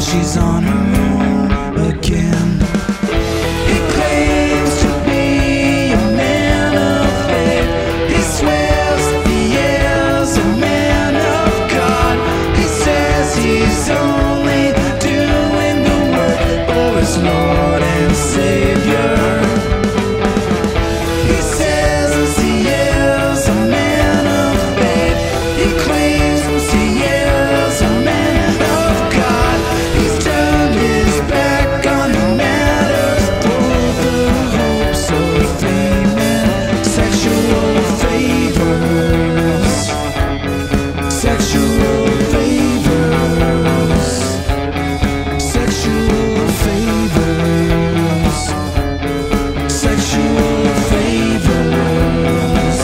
she's on her own again. He claims to be a man of faith. He swears he is a man of God. He says he's only doing the work for his Lord and Savior. He says he is a man of faith. He claims he is a man of God. He's turned his back on the matters for the hopes of fame and sexual favors. Sexual favors. Sexual favors. Sexual favors.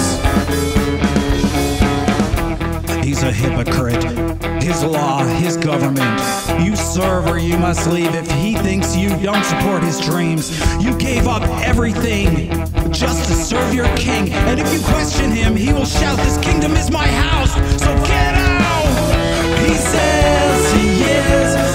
He's a hypocrite. His law, his government. You serve or you must leave. If he thinks you don't support his dreams, you gave up everything just to serve your king. And if you question him, he will shout, "This kingdom is my house, so get out!" He says he is